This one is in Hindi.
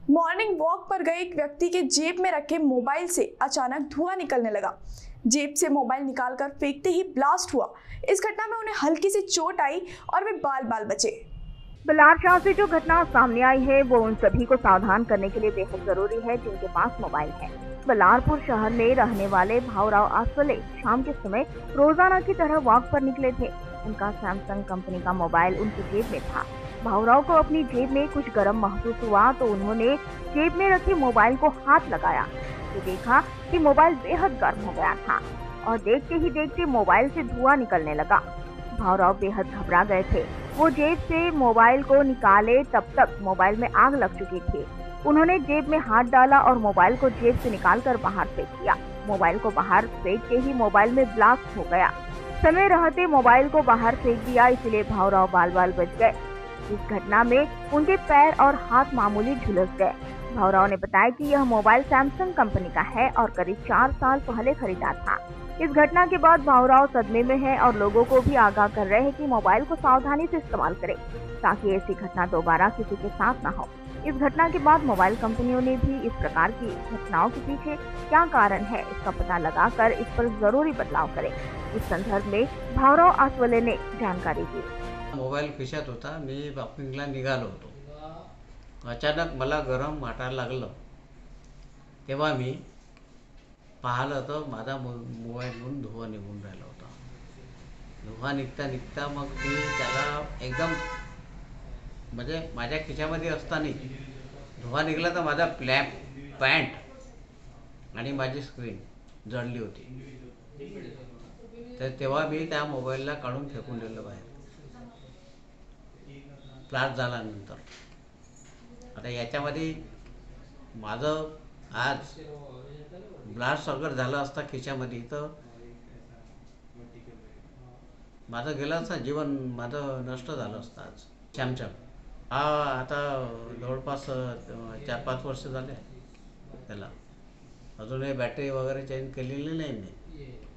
मॉर्निंग वॉक पर गए एक व्यक्ति के जेब में रखे मोबाइल से अचानक धुआं निकलने लगा। जेब से मोबाइल निकालकर फेंकते ही ब्लास्ट हुआ। इस घटना में उन्हें हल्की सी चोट आई और वे बाल बाल बचे। बलारशाह से जो घटना सामने आई है वो उन सभी को सावधान करने के लिए बेहद जरूरी है जिनके पास मोबाइल है। बलारपुर शहर में रहने वाले भावराव आसवले शाम के समय रोजाना की तरह वॉक पर निकले थे। उनका सैमसंग कंपनी का मोबाइल उनकी जेब में था। भावराव को अपनी जेब में कुछ गर्म महसूस हुआ तो उन्होंने जेब में रखे मोबाइल को हाथ लगाया तो देखा कि मोबाइल बेहद गर्म हो गया था और देखते ही देखते मोबाइल से धुआं निकलने लगा। भावराव बेहद घबरा गए थे। वो जेब से मोबाइल को निकाले तब तक मोबाइल में आग लग चुकी थी। उन्होंने जेब में हाथ डाला और मोबाइल को जेब से निकालकर बाहर फेंक दिया। मोबाइल को बाहर फेंकते ही मोबाइल में ब्लास्ट हो गया। समय रहते मोबाइल को बाहर फेंक दिया, इसलिए भावराव बाल बाल बच गए। इस घटना में उनके पैर और हाथ मामूली झुलस गए। भावराव ने बताया कि यह मोबाइल सैमसंग कंपनी का है और करीब 4 साल पहले खरीदा था। इस घटना के बाद भावराव सदमे में है और लोगों को भी आगाह कर रहे हैं कि मोबाइल को सावधानी से इस्तेमाल करें ताकि ऐसी घटना दोबारा किसी के साथ न हो। इस घटना के बाद मोबाइल कंपनियों ने भी इस प्रकार की घटनाओं के पीछे क्या कारण है इसका पता लगाकर इस पर जरूरी बदलाव करें। इस संदर्भ में भावराव आसवले ने जानकारी दी। मोबाईल खिशात होता, मी वॉकिंगला निघालो होतो। अचानक मला गरम वाटायला लागलं, तेव्हा मी पाहिलं तर माझा मोबाईलवरून धुवा निघून राहिला होता। धुवा निघता निघता मग मी त्याला एकदम म्हणजे माझ्या खिशामध्ये असताना धुवा निघाला तर माझा पॅन्ट आणि माझी स्क्रीन जळली होती। तर तेव्हा मी त्या मोबाईलला काढून फेकून दिलं बाहेर ब्लास्ट झाल्यानंतर। आता याच्यामध्ये माझं आज ब्लास्ट अगर झालं असता खिशामध्ये तर माझं गेलं असतं जीवन, माझं नष्ट झालं असतं आज। सॅमसंग हा आता जवळपास 4-5 वर्ष झाले त्याला। अजूनही बॅटरी वगैरे चेंज केलेली नाही मी।